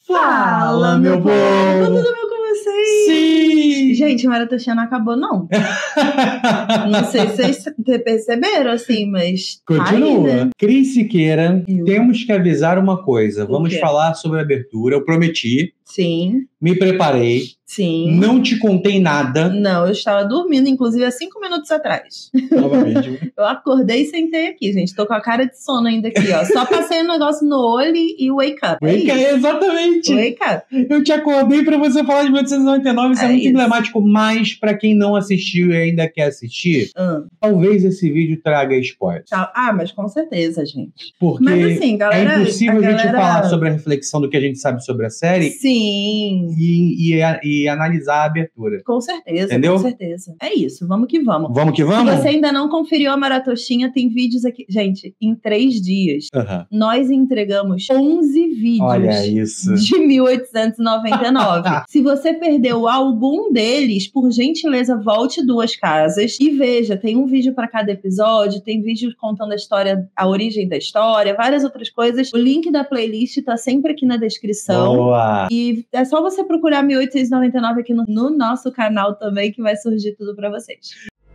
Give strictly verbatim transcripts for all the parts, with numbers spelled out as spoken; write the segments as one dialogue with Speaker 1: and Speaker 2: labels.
Speaker 1: Fala, meu povo!
Speaker 2: Tudo bem com vocês?
Speaker 1: Sim!
Speaker 2: Gente, Maratoxia não acabou, não. Não sei se vocês perceberam, assim, mas...
Speaker 1: Continua.
Speaker 2: Aí, né?
Speaker 1: Cris Siqueira,
Speaker 2: Eu.
Speaker 1: temos que avisar uma coisa.
Speaker 2: O
Speaker 1: Vamos
Speaker 2: quê?
Speaker 1: falar sobre a abertura. Eu prometi,
Speaker 2: Sim,
Speaker 1: me preparei,
Speaker 2: sim.
Speaker 1: não te contei nada.
Speaker 2: Não, eu estava dormindo, inclusive, há cinco minutos atrás.
Speaker 1: Novamente.
Speaker 2: Eu acordei e sentei aqui, gente. Tô com a cara de sono ainda aqui, ó. Só passei um negócio no olho e wake up. É
Speaker 1: Wake,
Speaker 2: isso.
Speaker 1: exatamente.
Speaker 2: Wake up.
Speaker 1: Eu te acordei pra você falar de mil oitocentos e noventa e nove, isso é,
Speaker 2: É
Speaker 1: muito
Speaker 2: isso.
Speaker 1: emblemático, mas pra quem não assistiu e ainda quer assistir,
Speaker 2: Ah,
Speaker 1: talvez esse vídeo traga spoilers.
Speaker 2: tá. Ah, mas com certeza, gente.
Speaker 1: Porque
Speaker 2: Mas assim, galera...
Speaker 1: é impossível a,
Speaker 2: a
Speaker 1: gente
Speaker 2: galera...
Speaker 1: falar sobre a reflexão do que a gente sabe sobre a série
Speaker 2: Sim,
Speaker 1: e, e, e analisar a abertura.
Speaker 2: com certeza,
Speaker 1: Entendeu?
Speaker 2: com certeza. É isso, vamos que vamos.
Speaker 1: Vamos que vamos?
Speaker 2: Se você ainda não conferiu a Maratoxinha, tem vídeos aqui. Gente, em três dias,
Speaker 1: Aham.
Speaker 2: nós entregamos onze vídeos
Speaker 1: Olha isso.
Speaker 2: de mil oitocentos e noventa e nove. Se você perdeu algum deles, por gentileza, volte duas casas e veja. Tem um vídeo para cada episódio, tem vídeo contando a história, a origem da história, várias outras coisas. O link da playlist tá sempre aqui na descrição.
Speaker 1: Boa!
Speaker 2: E é só você procurar mil oitocentos e noventa e nove aqui no, no nosso canal também, que vai surgir tudo pra vocês.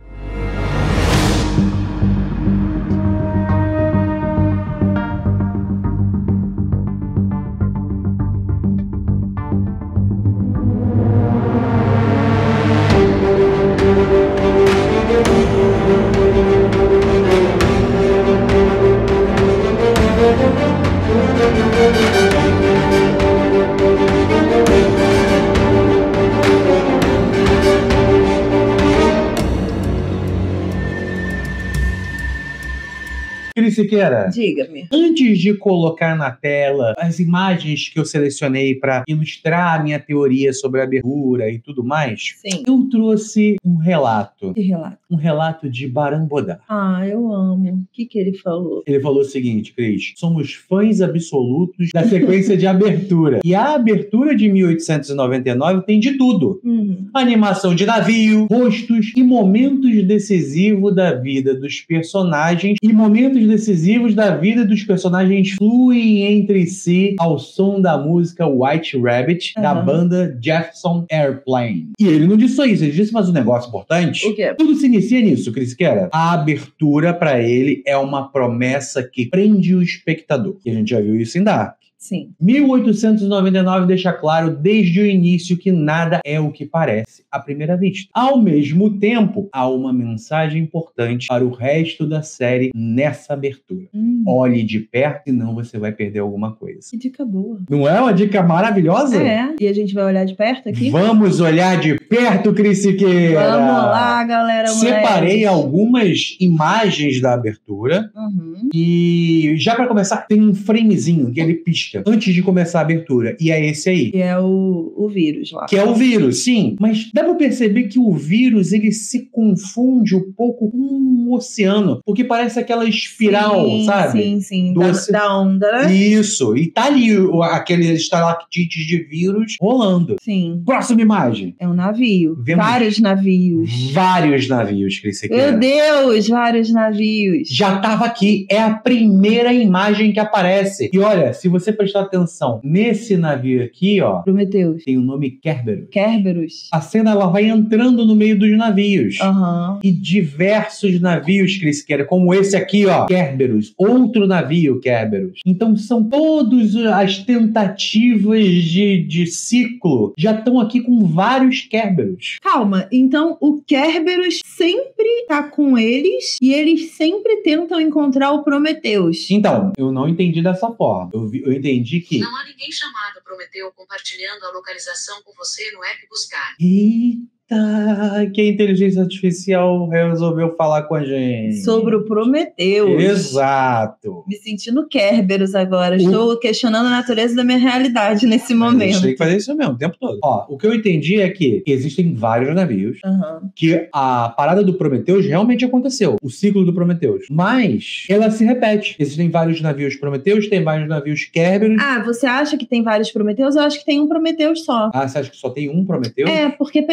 Speaker 1: Cris Siqueira,
Speaker 2: Diga-me.
Speaker 1: antes de colocar na tela as imagens que eu selecionei para ilustrar a minha teoria sobre a abertura e tudo mais,
Speaker 2: Sim.
Speaker 1: eu trouxe um relato.
Speaker 2: Que relato?
Speaker 1: Um relato de Barambodá.
Speaker 2: Ah, eu amo. O que que ele falou?
Speaker 1: Ele falou o seguinte, Cris: somos fãs absolutos da sequência de abertura. E a abertura de mil oitocentos e noventa e nove tem de tudo.
Speaker 2: Uhum.
Speaker 1: Animação de navio, rostos e momentos decisivos da vida dos personagens. E momentos decisivos da vida dos personagens fluem entre si ao som da música White Rabbit, da
Speaker 2: Aham.
Speaker 1: banda Jefferson Airplane. E ele não disse só isso, ele disse mais um negócio importante.
Speaker 2: O quê?
Speaker 1: Tudo se inicia nisso, Cris Siqueira. A abertura, pra ele, é uma promessa que prende o espectador. E a gente já viu isso em Dark.
Speaker 2: Sim.
Speaker 1: mil oitocentos e noventa e nove deixa claro desde o início que nada é o que parece à primeira vista. Ao mesmo tempo, há uma mensagem importante para o resto da série nessa abertura.
Speaker 2: Hum.
Speaker 1: Olhe de perto, senão você vai perder alguma coisa.
Speaker 2: Que dica boa.
Speaker 1: Não é uma dica maravilhosa?
Speaker 2: É. E a gente vai olhar de perto aqui?
Speaker 1: Vamos olhar de perto, Cris Siqueira!
Speaker 2: Vamos lá, galera.
Speaker 1: Separei
Speaker 2: moleques.
Speaker 1: algumas imagens da abertura.
Speaker 2: Uhum.
Speaker 1: E já pra começar, tem um framezinho que ele pisca antes de começar a abertura. E é esse aí.
Speaker 2: Que é o, o vírus lá.
Speaker 1: Que é o vírus, sim. Mas dá pra perceber que o vírus, ele se confunde um pouco com um oceano. Porque parece aquela espiral,
Speaker 2: sim,
Speaker 1: sabe?
Speaker 2: Sim, sim.
Speaker 1: Do
Speaker 2: Da,
Speaker 1: oce-
Speaker 2: da onda, né?
Speaker 1: Isso. E tá ali o- aqueles estalactites de vírus rolando.
Speaker 2: Sim.
Speaker 1: Próxima imagem.
Speaker 2: É um navio.
Speaker 1: Vemos-
Speaker 2: Vários navios.
Speaker 1: Vários navios, Cris Siqueira.
Speaker 2: Meu Deus, vários navios.
Speaker 1: Já estava aqui. É a primeira imagem que aparece. E olha, se você prestar atenção nesse navio aqui, ó,
Speaker 2: Prometeus.
Speaker 1: tem o nome Kerberos.
Speaker 2: Kerberos.
Speaker 1: A cena, ela vai entrando no meio dos navios.
Speaker 2: Aham.
Speaker 1: E diversos navios, Cris Siqueira, como esse aqui, ó, Kerberos. Outro navio, Kerberos. Então são todas as tentativas de, de ciclo. Já estão aqui com vários Kerberos.
Speaker 2: Calma, então o Kerberos sempre tá com eles e eles sempre tentam encontrar o Prometeus.
Speaker 1: Então, eu não entendi dessa forma. Eu, vi- eu entendi que...
Speaker 3: Não há ninguém chamado Prometeu compartilhando a localização com você no app Buscar.
Speaker 1: Eita, que a inteligência artificial resolveu falar com a gente.
Speaker 2: Sobre o Prometeus.
Speaker 1: Exato.
Speaker 2: Me sentindo Kerberos agora. Estou questionando a natureza da minha realidade nesse
Speaker 1: A gente
Speaker 2: momento.
Speaker 1: tem que fazer isso mesmo, o tempo todo. Ó, o que eu entendi é que existem vários navios,
Speaker 2: Aham.
Speaker 1: que a parada do Prometheus realmente aconteceu, o ciclo do Prometheus. Mas ela se repete. Existem vários navios Prometheus, tem vários navios Kerberos.
Speaker 2: Ah, você acha que tem vários Prometeus? Eu acho que tem um Prometeus só.
Speaker 1: Ah, você acha que só tem um Prometheus?
Speaker 2: É, porque pensa só,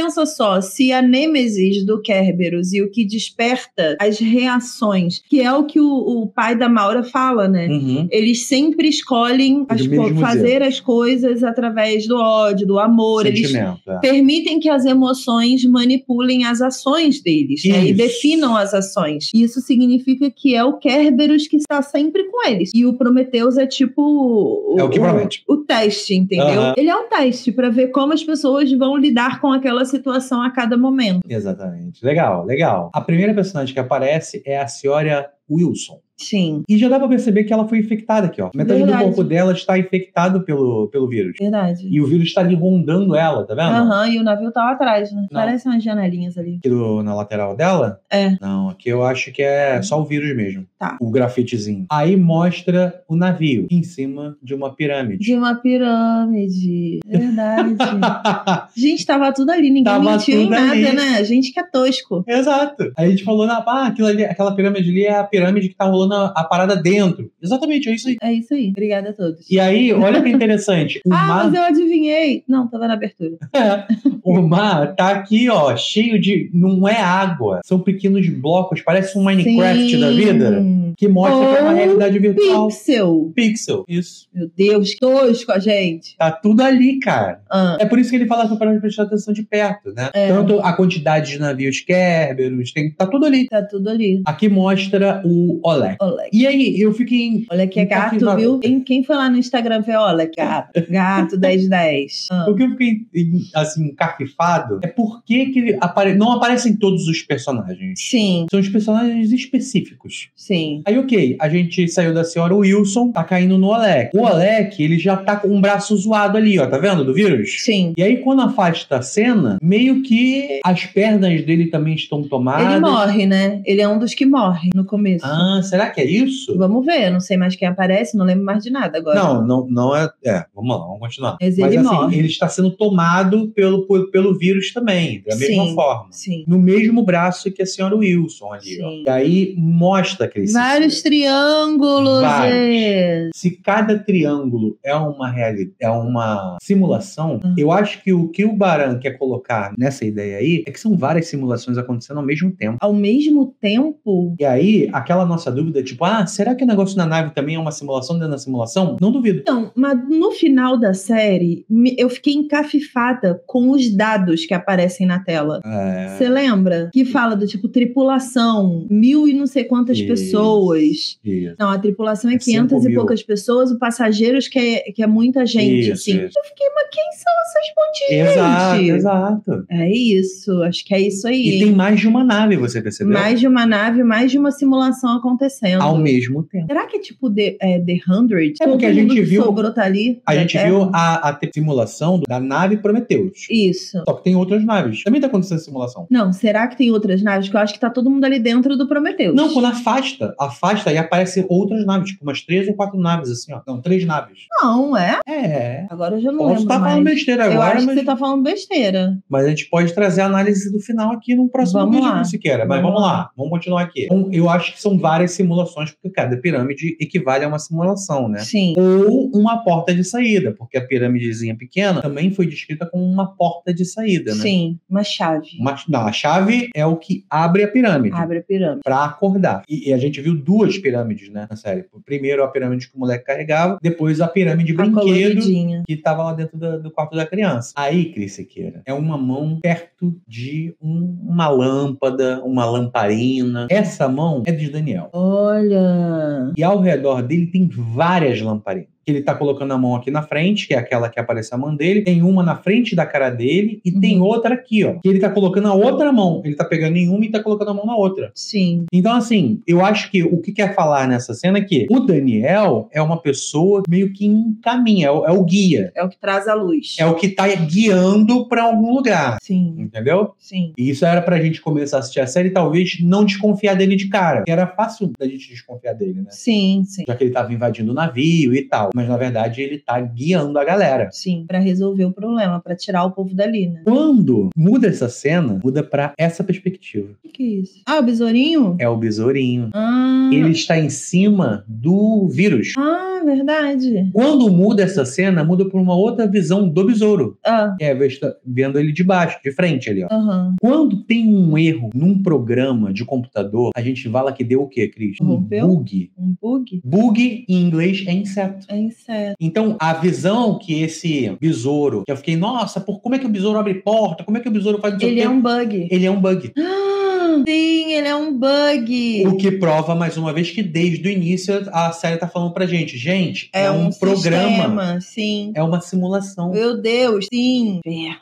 Speaker 2: só, se a nêmesis do Kerberos e o que desperta as reações, que é o que o, o pai da Maura fala, né?
Speaker 1: Uhum.
Speaker 2: Eles sempre escolhem as
Speaker 1: Do
Speaker 2: co-
Speaker 1: mesmo
Speaker 2: fazer
Speaker 1: zelo.
Speaker 2: as coisas através do ódio, do amor. Eles
Speaker 1: Sentimento, é.
Speaker 2: permitem que as emoções manipulem as ações deles, né? E
Speaker 1: Isso.
Speaker 2: definam as ações. Isso significa que é o Kerberos que está sempre com eles. E o Prometheus é tipo o,
Speaker 1: É o que promete.
Speaker 2: o teste, entendeu?
Speaker 1: Aham.
Speaker 2: Ele é o teste para ver como as pessoas vão lidar com aquela situação a cada momento.
Speaker 1: Exatamente. Legal, legal. A primeira personagem que aparece é a senhora Wilson.
Speaker 2: Sim,
Speaker 1: E já dá pra perceber que ela foi infectada aqui, ó. Metade
Speaker 2: Verdade.
Speaker 1: do corpo dela está infectado pelo, pelo vírus.
Speaker 2: verdade.
Speaker 1: E o vírus está ali rondando ela, tá vendo?
Speaker 2: Aham, e o navio tá lá atrás, né?
Speaker 1: Não.
Speaker 2: Parece umas janelinhas ali.
Speaker 1: Aqui do- na lateral dela?
Speaker 2: É.
Speaker 1: Não, aqui eu acho que é só o vírus mesmo.
Speaker 2: Tá.
Speaker 1: O grafitezinho. Aí mostra o navio em cima de uma pirâmide.
Speaker 2: De uma pirâmide. Verdade. Gente, tava tudo ali. Ninguém
Speaker 1: Tava
Speaker 2: mentiu em
Speaker 1: tudo
Speaker 2: nada,
Speaker 1: ali.
Speaker 2: né? A gente que é tosco.
Speaker 1: Exato. Aí a gente falou, na, ah, aquilo ali, aquela pirâmide ali é a pirâmide que tá rolando a, a parada dentro. Exatamente, é isso aí.
Speaker 2: É isso aí. Obrigada a todos.
Speaker 1: E aí, olha que interessante. O
Speaker 2: Ah,
Speaker 1: mar,
Speaker 2: mas eu adivinhei. Não, tava na abertura.
Speaker 1: é, o mar tá aqui, ó, cheio de... Não é água. São pequenos blocos. Parece um Minecraft
Speaker 2: Sim.
Speaker 1: da vida. Que mostra que é uma
Speaker 2: Ou
Speaker 1: realidade virtual.
Speaker 2: Pixel.
Speaker 1: Pixel. Isso.
Speaker 2: Meu Deus, tosco a gente.
Speaker 1: Tá tudo ali, cara.
Speaker 2: Ah,
Speaker 1: É por isso que ele fala para prestar atenção de perto, né?
Speaker 2: É.
Speaker 1: Tanto a quantidade de navios Kerberos, tem, tá tudo ali.
Speaker 2: tá tudo ali.
Speaker 1: Aqui mostra o Oleg.
Speaker 2: Olha,
Speaker 1: E aí, eu fiquei...
Speaker 2: olha que é gato,
Speaker 1: Encafifado.
Speaker 2: viu? Quem, quem foi lá no Instagram ver, olha, que gato. Gato dez de dez. Ah.
Speaker 1: O que eu fiquei, assim, encafifado é por que que ele apare... não aparecem todos os personagens.
Speaker 2: Sim,
Speaker 1: São os personagens específicos.
Speaker 2: sim.
Speaker 1: Aí, ok, a gente saiu da senhora Wilson, tá caindo no Oleg. O Oleg, ele já tá com um braço zoado ali, ó, tá vendo? Do vírus?
Speaker 2: Sim.
Speaker 1: E aí, quando afasta a cena, meio que as pernas dele também estão tomadas.
Speaker 2: Ele morre, né? Ele é um dos que morre no começo.
Speaker 1: Ah, será que é isso?
Speaker 2: Vamos ver, eu não sei mais quem aparece, não lembro mais de nada agora.
Speaker 1: Não, não, não é. É, vamos lá, vamos continuar.
Speaker 2: Mas
Speaker 1: Mas
Speaker 2: ele
Speaker 1: assim,
Speaker 2: morre.
Speaker 1: ele está sendo tomado pelo, por- pelo vírus também, da mesma
Speaker 2: Sim.
Speaker 1: forma.
Speaker 2: Sim.
Speaker 1: No mesmo braço que a senhora Wilson ali, ó.
Speaker 2: Sim.
Speaker 1: E aí mostra que ele se-
Speaker 2: Vários triângulos.
Speaker 1: Vários.
Speaker 2: é.
Speaker 1: Se cada triângulo é uma realidade, é uma simulação,
Speaker 2: Uhum.
Speaker 1: eu acho que o que o Baran quer colocar nessa ideia aí é que são várias simulações acontecendo ao mesmo tempo.
Speaker 2: Ao mesmo tempo,
Speaker 1: E aí, aquela nossa dúvida, tipo, ah, será que o negócio na nave também é uma simulação dentro da simulação? Não duvido.
Speaker 2: então, mas no final da série, me- eu fiquei encafifada com os dados que aparecem na tela.
Speaker 1: É...
Speaker 2: Você lembra? Que fala do tipo tripulação, mil e não sei quantas
Speaker 1: Isso.
Speaker 2: pessoas.
Speaker 1: Isso.
Speaker 2: Não, a tripulação é
Speaker 1: É
Speaker 2: quinhentas
Speaker 1: cinco
Speaker 2: e
Speaker 1: mil.
Speaker 2: poucas pessoas, o passageiros que é, que é muita gente,
Speaker 1: Isso,
Speaker 2: assim.
Speaker 1: isso.
Speaker 2: Eu fiquei, mas quem são essas pontinhas?
Speaker 1: Exato,
Speaker 2: gente?
Speaker 1: exato.
Speaker 2: É isso, acho que é isso aí.
Speaker 1: E tem mais de uma nave, você percebeu?
Speaker 2: mais de uma nave, mais de uma simulação acontecendo.
Speaker 1: Ao mesmo tempo.
Speaker 2: Será que é tipo The, é, The Hundred?
Speaker 1: É porque
Speaker 2: Todo
Speaker 1: a gente
Speaker 2: mundo que
Speaker 1: viu-
Speaker 2: sobrou tá ali?
Speaker 1: A
Speaker 2: da
Speaker 1: gente
Speaker 2: Terra?
Speaker 1: viu a, a simulação da nave Prometheus.
Speaker 2: Isso.
Speaker 1: Só que tem outras naves. Também tá acontecendo simulação.
Speaker 2: Não, será que tem outras naves? Que eu acho que tá todo mundo ali dentro do Prometheus.
Speaker 1: Não, quando afasta, afasta e aparecem outras naves, tipo umas três ou quatro naves, assim, ó. Não, três naves.
Speaker 2: Não, é?
Speaker 1: É.
Speaker 2: Agora eu já não
Speaker 1: Posso
Speaker 2: lembro
Speaker 1: estar
Speaker 2: mais.
Speaker 1: falando besteira
Speaker 2: eu
Speaker 1: agora,
Speaker 2: acho
Speaker 1: mas,
Speaker 2: que você tá falando besteira.
Speaker 1: mas a gente pode trazer a análise do final aqui no próximo
Speaker 2: Vamos
Speaker 1: vídeo,
Speaker 2: lá.
Speaker 1: se quer. Mas
Speaker 2: Vamos
Speaker 1: vamos lá, vamos continuar aqui. Então, eu acho que são várias simulações, porque cada pirâmide equivale a uma simulação, né?
Speaker 2: Sim.
Speaker 1: Ou uma porta de saída, porque a pirâmidezinha pequena também foi descrita como uma porta de saída, né?
Speaker 2: Sim, uma chave.
Speaker 1: Uma, não, a chave é o que abre a pirâmide.
Speaker 2: Abre a pirâmide.
Speaker 1: Pra acordar. E, e a gente viu duas pirâmides, né, na série. Primeiro a pirâmide que o moleque carregava, depois a pirâmide
Speaker 2: A
Speaker 1: brinquedo
Speaker 2: coloridinha.
Speaker 1: que tava lá dentro da- do quarto da criança. Aí, Cris Siqueira, é uma mão perto de um- uma lâmpada, uma lamparina. Essa mão é de Daniel.
Speaker 2: Olha.
Speaker 1: E ao redor dele tem várias lamparinas. Ele tá colocando a mão aqui na frente, que é aquela que aparece a mão dele. Tem uma na frente da cara dele e
Speaker 2: Uhum.
Speaker 1: tem outra aqui, ó. Que ele tá colocando a outra mão. Ele tá pegando em uma e tá colocando a mão na outra.
Speaker 2: Sim.
Speaker 1: Então, assim, eu acho que o que quer falar nessa cena é que o Daniel é uma pessoa meio que encaminha, é o, é o guia.
Speaker 2: É o que traz a luz.
Speaker 1: É o que tá guiando pra algum lugar.
Speaker 2: Sim,
Speaker 1: Entendeu?
Speaker 2: sim.
Speaker 1: E isso era pra gente começar a assistir a série e talvez não desconfiar dele de cara. Era fácil da gente desconfiar dele, né?
Speaker 2: Sim, sim.
Speaker 1: Já que ele tava invadindo o navio e tal. mas na verdade ele tá guiando a galera.
Speaker 2: Sim, pra resolver o problema, pra tirar o povo dali, né?
Speaker 1: Quando muda essa cena, muda pra essa perspectiva.
Speaker 2: O que é isso? Ah, o besourinho?
Speaker 1: É o besourinho.
Speaker 2: Ah,
Speaker 1: Ele está em cima do vírus.
Speaker 2: ah, verdade.
Speaker 1: Quando muda essa cena, muda por uma outra visão do besouro.
Speaker 2: Ah,
Speaker 1: É, vendo ele de baixo, de frente ali, ó.
Speaker 2: aham.
Speaker 1: Quando tem um erro num programa de computador, a gente fala que deu o quê, Cris? Um
Speaker 2: Rompeu?
Speaker 1: bug.
Speaker 2: Um bug?
Speaker 1: Bug, em inglês, é inseto.
Speaker 2: É inseto.
Speaker 1: Então, a visão que esse besouro, que eu fiquei, nossa, por, como é que o besouro abre porta? Como é que o besouro faz... não sei o
Speaker 2: Ele
Speaker 1: quê?
Speaker 2: é um bug.
Speaker 1: Ele é um bug.
Speaker 2: Ah, sim, ele é um bug.
Speaker 1: O que prova, mais uma vez, que desde o início a série tá falando pra gente, gente, é,
Speaker 2: É
Speaker 1: um,
Speaker 2: um
Speaker 1: programa,
Speaker 2: sistema, sim.
Speaker 1: é uma simulação.
Speaker 2: Meu Deus, sim. Inferno.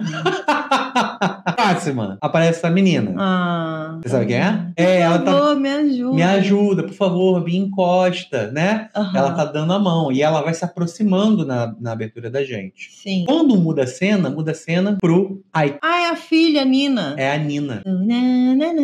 Speaker 1: Próxima, aparece a menina.
Speaker 2: Ah.
Speaker 1: Você sabe quem é?
Speaker 2: Por
Speaker 1: É, ela tá...
Speaker 2: favor, me ajuda.
Speaker 1: Me ajuda, por favor, me encosta, né?
Speaker 2: Aham.
Speaker 1: Ela tá dando a mão e ela vai se aproximando na, na abertura da gente.
Speaker 2: Sim.
Speaker 1: Quando muda a cena, muda a cena pro Ike.
Speaker 2: Ah, é a filha, Nina.
Speaker 1: É a Nina.
Speaker 2: Na, na, na,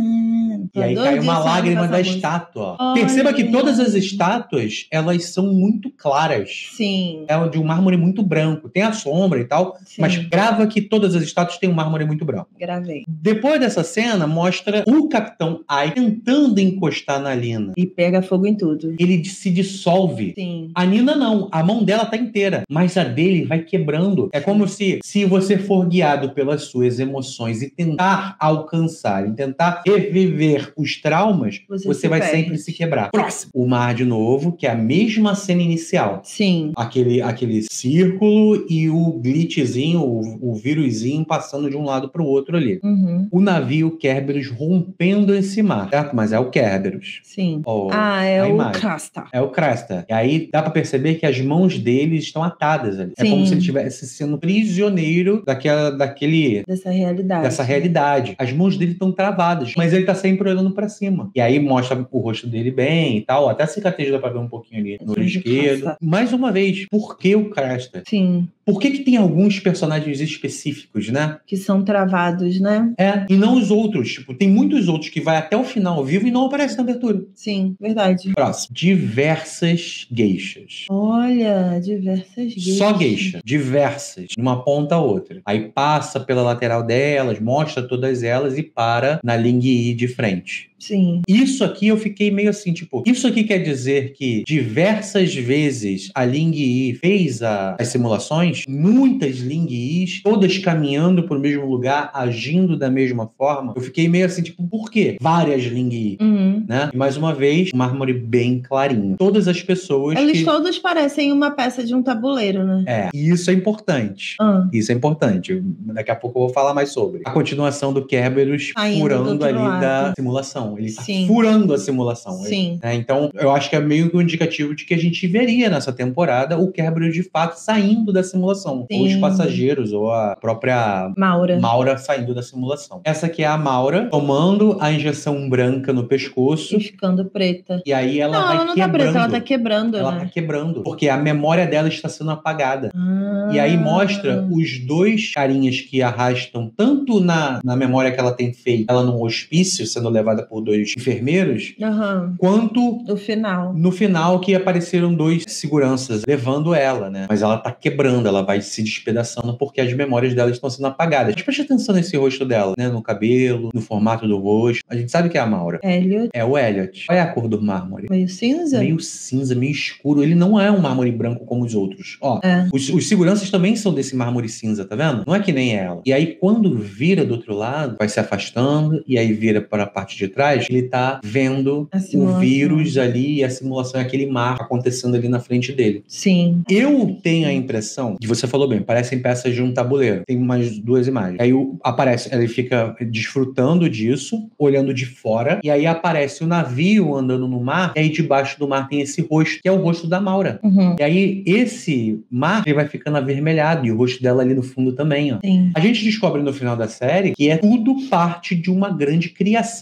Speaker 2: na.
Speaker 1: E aí
Speaker 2: Tô
Speaker 1: cai uma
Speaker 2: doidíssima
Speaker 1: lágrima
Speaker 2: com
Speaker 1: da
Speaker 2: essa música.
Speaker 1: estátua. ó.
Speaker 2: Ai,
Speaker 1: Perceba que todas as
Speaker 2: ai.
Speaker 1: estátuas, elas são muito claras.
Speaker 2: Sim.
Speaker 1: É de um mármore muito branco. Tem a sombra e tal,
Speaker 2: Sim.
Speaker 1: mas grava que todas as estátuas têm um mármore muito branco.
Speaker 2: Gravei.
Speaker 1: Depois dessa cena, mostra o Capitão Ike tentando encostar na Lina.
Speaker 2: E pega fogo em tudo.
Speaker 1: Ele se dissolve.
Speaker 2: Sim.
Speaker 1: A Nina não, a mão dela tá inteira, mas a dele vai quebrando. É como se, se você for guiado pelas suas emoções e tentar alcançar, e tentar reviver os traumas,
Speaker 2: Você
Speaker 1: você,
Speaker 2: se
Speaker 1: vai
Speaker 2: perde.
Speaker 1: sempre se quebrar. Próximo. O mar de novo, que é a mesma cena inicial.
Speaker 2: Sim.
Speaker 1: Aquele, aquele círculo e o glitchzinho, o, o vírusinho passando de um lado pro outro ali.
Speaker 2: Uhum.
Speaker 1: O navio Kerberos rompendo esse mar, certo? Mas é o Kerberos.
Speaker 2: Sim.
Speaker 1: Ó,
Speaker 2: Ah, é
Speaker 1: a
Speaker 2: o
Speaker 1: imagem.
Speaker 2: Crasta.
Speaker 1: É o Cresta. E aí dá pra perceber que as mãos dele estão atadas ali. É
Speaker 2: Sim.
Speaker 1: como se ele estivesse sendo prisioneiro daquela, daquele,
Speaker 2: Dessa realidade.
Speaker 1: dessa realidade. As mãos dele estão travadas, mas ele tá sempre olhando pra cima. E aí mostra o rosto dele bem e tal. Até a cicatriz dá pra ver um pouquinho ali no olho
Speaker 2: Sim,
Speaker 1: esquerdo.
Speaker 2: Cresta.
Speaker 1: Mais uma vez, por que o Cresta?
Speaker 2: Sim.
Speaker 1: Por que que tem alguns personagens específicos, né?
Speaker 2: Que são travados, né?
Speaker 1: É, e não os outros. Tipo, tem muitos outros que vai até o final vivo e não aparece na abertura.
Speaker 2: Sim, verdade.
Speaker 1: Próximo. Diversas geishas.
Speaker 2: Olha, diversas geishas.
Speaker 1: Só geisha. Diversas. De uma ponta a outra. Aí passa pela lateral delas, mostra todas elas e para na Ling Yi de frente.
Speaker 2: Sim.
Speaker 1: Isso aqui eu fiquei meio assim, tipo... Isso aqui quer dizer que diversas vezes a Ling Yi fez a- as simulações, muitas Ling Yis, todas caminhando pro mesmo lugar, agindo da mesma forma. Eu fiquei meio assim, tipo, por quê? Várias Ling Yi,
Speaker 2: Uhum.
Speaker 1: né? E mais uma vez, um mármore bem clarinho. Todas as pessoas
Speaker 2: Eles
Speaker 1: que...
Speaker 2: todos parecem uma peça de um tabuleiro, né?
Speaker 1: É, e isso é importante.
Speaker 2: Ah,
Speaker 1: Isso é importante. Daqui a pouco eu vou falar mais sobre. A continuação do Kerberos
Speaker 2: Saindo do
Speaker 1: furando
Speaker 2: outro
Speaker 1: ali
Speaker 2: lado.
Speaker 1: da simulação. Ele tá
Speaker 2: Sim.
Speaker 1: furando a simulação.
Speaker 2: sim.
Speaker 1: Né? Então, eu acho que é meio que um indicativo de que a gente veria nessa temporada o Kerberos de fato saindo da simulação.
Speaker 2: Sim.
Speaker 1: Ou os passageiros, ou a própria
Speaker 2: Maura.
Speaker 1: Maura saindo da simulação. Essa aqui é a Maura tomando a injeção branca no pescoço.
Speaker 2: E ficando preta.
Speaker 1: E aí ela
Speaker 2: não,
Speaker 1: vai
Speaker 2: ela não
Speaker 1: quebrando.
Speaker 2: tá preta, ela tá quebrando,
Speaker 1: Ela
Speaker 2: né?
Speaker 1: tá quebrando. Porque a memória dela está sendo apagada.
Speaker 2: Ah.
Speaker 1: E aí mostra os dois carinhas que arrastam, tanto na, na memória que ela tem feito, ela num hospício, sendo levada por dois enfermeiros,
Speaker 2: Aham.
Speaker 1: quanto
Speaker 2: No final.
Speaker 1: no final que apareceram dois seguranças levando ela, né? Mas ela tá quebrando, ela vai se despedaçando porque as memórias dela estão sendo apagadas. Preste atenção nesse rosto dela, né? No cabelo, no formato do rosto. A gente sabe que é a Maura.
Speaker 2: Elliot.
Speaker 1: É o Elliot. Qual é a cor do mármore?
Speaker 2: Meio cinza?
Speaker 1: Meio cinza, meio escuro. Ele não é um mármore branco como os outros. Ó,
Speaker 2: É.
Speaker 1: os, os seguranças também são desse mármore cinza, tá vendo? Não é que nem ela. E aí, quando vira do outro lado, vai se afastando, e aí vira para a parte de trás, ele tá vendo
Speaker 2: A
Speaker 1: o
Speaker 2: simulação.
Speaker 1: vírus ali e a simulação é aquele mar acontecendo ali na frente dele.
Speaker 2: Sim.
Speaker 1: Eu tenho a impressão, que você falou bem, parecem peças de um tabuleiro. Tem mais duas imagens. Aí o- aparece, ele fica desfrutando disso, olhando de fora, e aí aparece o navio andando no mar, e aí debaixo do mar tem esse rosto, que é o rosto da Maura.
Speaker 2: Uhum.
Speaker 1: E aí esse mar, ele vai ficando avermelhado, e o rosto dela ali no fundo também, ó.
Speaker 2: Sim.
Speaker 1: A gente descobre no final da série que é tudo parte de uma grande criação dela.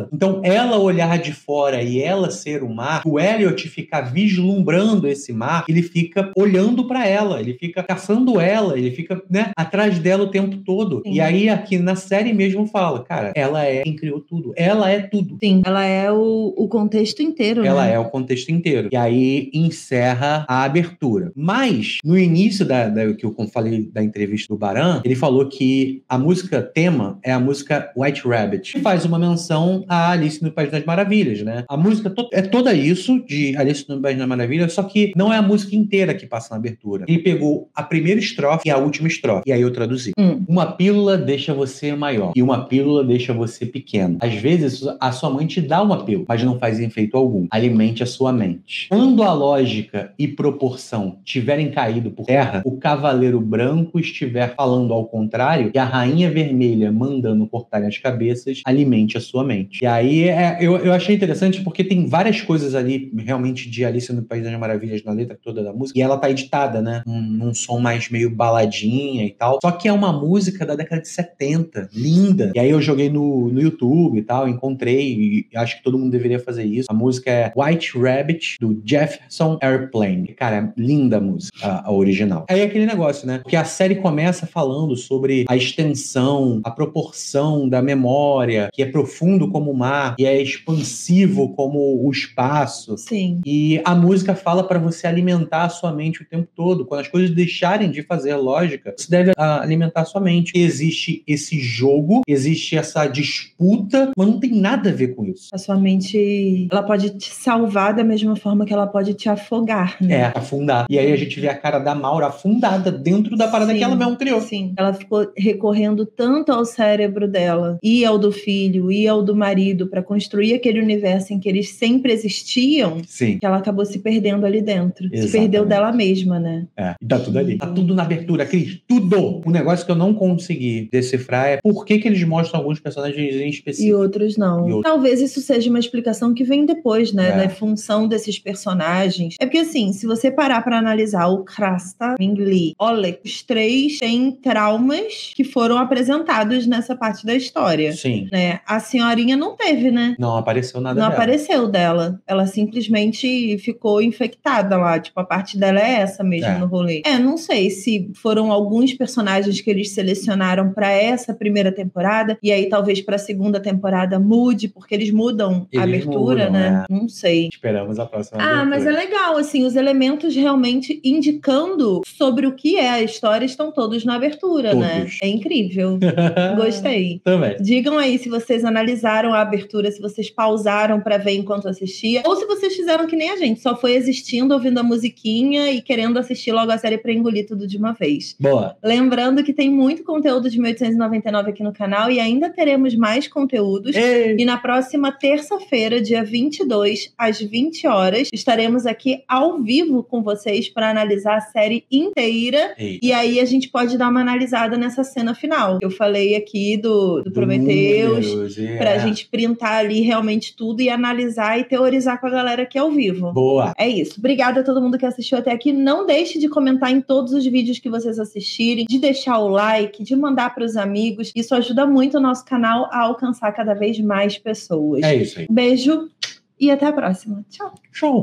Speaker 1: dela. Então, ela olhar de fora e ela ser o mar, o Elliot ficar vislumbrando esse mar, ele fica olhando pra ela, ele fica caçando ela, ele fica, né, atrás dela o tempo todo.
Speaker 2: Sim.
Speaker 1: E aí, aqui na série mesmo fala, cara, ela é quem criou tudo. Ela é tudo.
Speaker 2: Sim, ela é o, o contexto inteiro,
Speaker 1: Ela
Speaker 2: né?
Speaker 1: é o contexto inteiro. E aí encerra a abertura. Mas, no início da, da que eu falei da entrevista do Baran, ele falou que a música tema é a música White Rabbit, que faz uma menção a Alice no País das Maravilhas, né? A música to- é toda isso de Alice no País das Maravilhas, só que não é a música inteira que passa na abertura. Ele pegou a primeira estrofe e a última estrofe. E aí eu traduzi.
Speaker 2: Hum.
Speaker 1: Uma pílula deixa você maior e uma pílula deixa você pequeno. Às vezes, a sua mãe te dá uma pílula, mas não faz efeito algum. Alimente a sua mente. Quando a lógica e proporção tiverem caído por terra, o cavaleiro branco estiver falando ao contrário e a rainha vermelha mandando cortar as cabeças, alimente a sua mente. E aí, é, eu, eu achei interessante porque tem várias coisas ali, realmente, de Alice no País das Maravilhas na letra toda da música, e ela tá editada, né? Num, num som mais meio baladinha e tal. Só que é uma música da década de setenta, linda. E aí eu joguei no, no YouTube e tal, encontrei, e acho que todo mundo deveria fazer isso. A música é White Rabbit, do Jefferson Airplane. Cara, é linda a música, a, a original. Aí é aquele negócio, né? Porque a série começa falando sobre a extensão, a proporção da memória, que é profundo como o mar, e é expansivo como o espaço.
Speaker 2: Sim.
Speaker 1: E a música fala para você alimentar a sua mente o tempo todo. Quando as coisas deixarem de fazer lógica, você deve a, alimentar a sua mente. Existe esse jogo, existe essa disputa, mas não tem nada a ver com isso.
Speaker 2: A sua mente, ela pode te salvar da mesma forma que ela pode te afogar, né?
Speaker 1: É, afundar. E aí a gente vê a cara da Maura afundada dentro da parada
Speaker 2: Sim,
Speaker 1: que ela mesmo criou.
Speaker 2: Sim, ela ficou recorrendo tanto ao cérebro dela e ao do filho e ao do marido para construir aquele universo em que eles sempre existiam,
Speaker 1: Sim.
Speaker 2: que ela acabou se perdendo ali dentro.
Speaker 1: Exatamente.
Speaker 2: Se perdeu dela mesma, né?
Speaker 1: É, e tá tudo ali. Tá tudo na abertura, Cris. Tudo! Um negócio que eu não consegui decifrar é por que que eles mostram alguns personagens em específico.
Speaker 2: E outros não.
Speaker 1: E outros.
Speaker 2: Talvez isso seja uma explicação que vem depois, né?
Speaker 1: É.
Speaker 2: Da função desses personagens. É porque, assim, se você parar pra analisar o Krasta, Mingli, Oleg, os três têm traumas que foram apresentados nessa parte da história.
Speaker 1: Sim.
Speaker 2: Né? A senhorinha não teve, né?
Speaker 1: Não apareceu nada
Speaker 2: Não
Speaker 1: dela.
Speaker 2: apareceu dela. Ela simplesmente ficou infectada lá. Tipo, a parte dela é essa mesmo
Speaker 1: É.
Speaker 2: no rolê. É, não sei se foram alguns personagens que eles selecionaram pra essa primeira temporada e aí talvez pra segunda temporada mude, porque eles mudam a
Speaker 1: Eles
Speaker 2: abertura,
Speaker 1: mudam,
Speaker 2: né?
Speaker 1: é.
Speaker 2: Não sei.
Speaker 1: Esperamos a próxima
Speaker 2: Ah,
Speaker 1: abertura.
Speaker 2: mas é legal, assim, os elementos realmente indicando sobre o que é a história estão todos na abertura, né?
Speaker 1: Todos.
Speaker 2: É incrível. Gostei.
Speaker 1: Também.
Speaker 2: Digam aí se vocês analisaram a abertura, se vocês pausaram pra ver enquanto assistia, ou se vocês fizeram que nem a gente, só foi existindo, ouvindo a musiquinha e querendo assistir logo a série pra engolir tudo de uma vez.
Speaker 1: Boa.
Speaker 2: Lembrando que tem muito conteúdo de mil oitocentos e noventa e nove aqui no canal e ainda teremos mais conteúdos.
Speaker 1: Ei.
Speaker 2: E na próxima terça-feira, dia vinte e dois, às vinte horas, estaremos aqui ao vivo com vocês para analisar a série inteira.
Speaker 1: Ei.
Speaker 2: E aí a gente pode dar uma analisada nessa cena final. Eu falei aqui do, do,
Speaker 1: Do
Speaker 2: Prometheus,
Speaker 1: números, é.
Speaker 2: pra gente printar ali realmente tudo e analisar e teorizar com a galera aqui ao vivo.
Speaker 1: Boa.
Speaker 2: É isso. Obrigada a todo mundo que assistiu até aqui. Não deixe de comentar em todos os vídeos que vocês assistirem, de deixar o like, de mandar para os amigos. Isso ajuda muito o nosso canal a alcançar cada vez mais pessoas.
Speaker 1: É isso aí.
Speaker 2: Beijo e até a próxima. Tchau.
Speaker 1: Show.